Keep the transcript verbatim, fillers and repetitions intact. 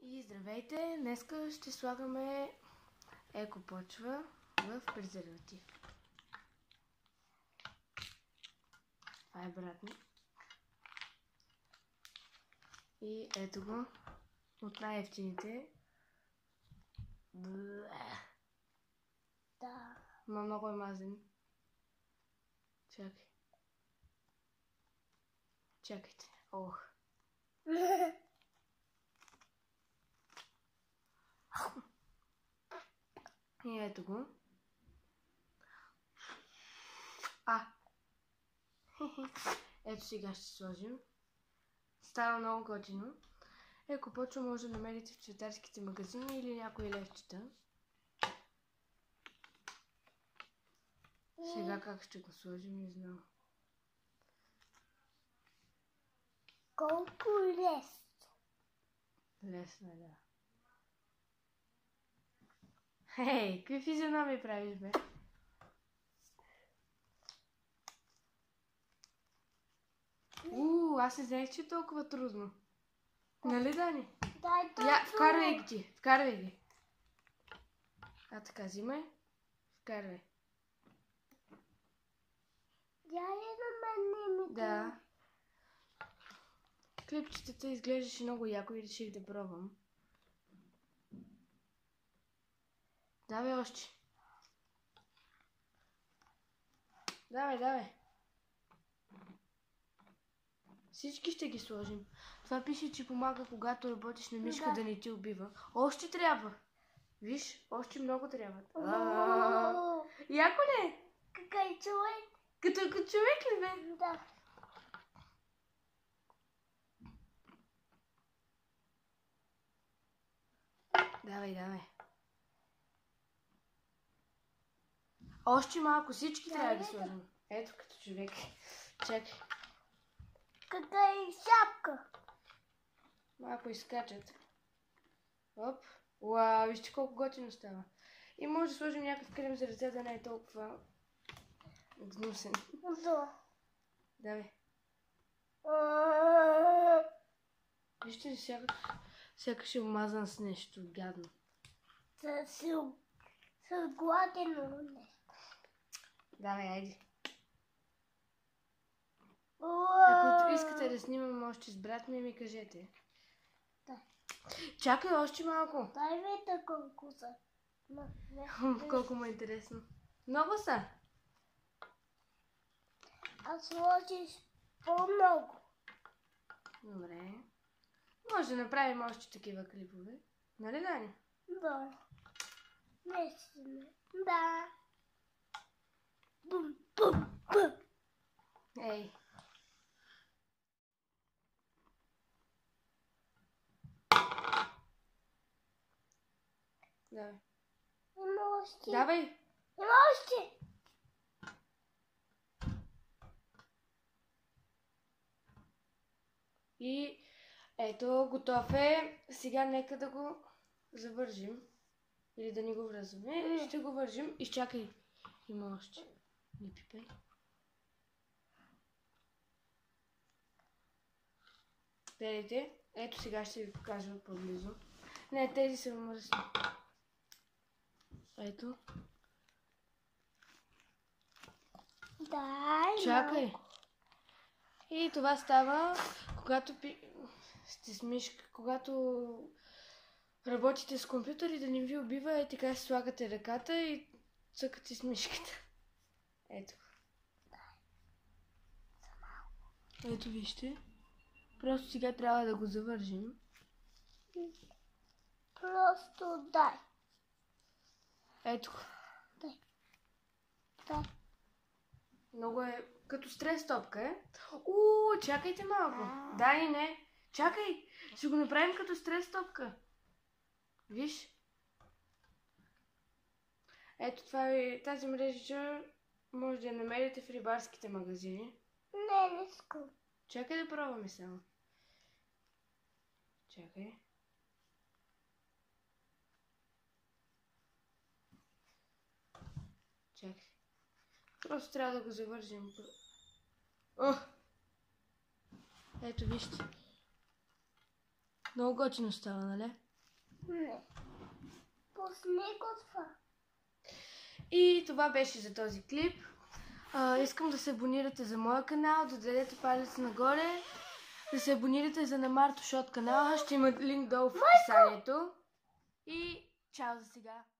И здравейте! Днеска ще слагаме екопочва в презерватив. Това е брат ми. И ето го. От най-ефтините. Да. Ма много е мазен. Чакай. Чакайте. Ох. И ето го. А! Ето сега ще сложим. Става много готино. Екопочва може да намерите в цветарските магазини или някои левчета. Сега как ще го сложим, не знам. Колко лесно. Лесно е, да. Хей, какви физиономии правиш, бе? Уу, аз не знаех, че е толкова трудно. Нали, Дани? Дай това. Я, вкарвай ги, вкарвай ги. А така, взимай. Вкарвай. Я ли на мен не ми Да. Клипчетата изглеждаше много яко и реших да пробвам. Давай още. Давай, давай. Всички ще ги сложим. Това пише, че помага, когато работиш на мишка, да, да не ти убива. Още трябва. Виж, още много трябва. Яко ли е? Какъв човек? Като, като човек ли, бе? Да. Давай, давай. Още малко, всички трябва да ги сложим. Ето като човек. Чакай. Каква е шапка? Малко изкачат. Оп. Уау, вижте колко готино става. И може да сложим някакъв крем за ръце, да не е толкова гнусен. Да. Давай. Вижте ли, сякаш, сякаш е омазан с нещо гадно. С, с, с гладено нещо. Давай, айди. Уау. Ако искате да снимам още с брат ми, ми кажете. Да. Чакай още малко. Дай видите колко са. Колко му е интересно. Много са. А сложиш по-много. Добре. Може да направим още такива клипове. Нали, Дани? Да. Наистина. Да. Бум, бум, бум. Ей. Давай. Има още. Давай. Има още. И ето, готов е. Сега нека да го завържим. Или да ни го връзваме. Ще го вържим. Изчакай. Има още. Не пипай. Гледайте. Ето сега ще ви покажа по-близо. Не, тези са мръсни. Ето. Дай. Чакай. И това става, когато пи... сте с мишка, когато работите с компютър и да не ви убива, е така си слагате ръката и цъкате с мишката. Ето. Ето вижте. Просто сега трябва да го завържим. Просто дай. Ето. Дай. Дай. Много е като стрес топка, е. Уу, чакайте малко. Да и не. Чакай. Ще го направим като стрес топка. Виж. Ето това е, тази мрежа може да я намерите в рибарските магазини. Не, не искам. Чакай да пробваме само. Чакай. Чакай. Просто трябва да го завържим. О! Ето вижте. Много готино става, нали? Пусни го това. И това беше за този клип. А, искам да се абонирате за моя канал, да дадете палец нагоре, да се абонирате за на Марто Шот канала. Ще има линк долу в описанието. И чао за сега!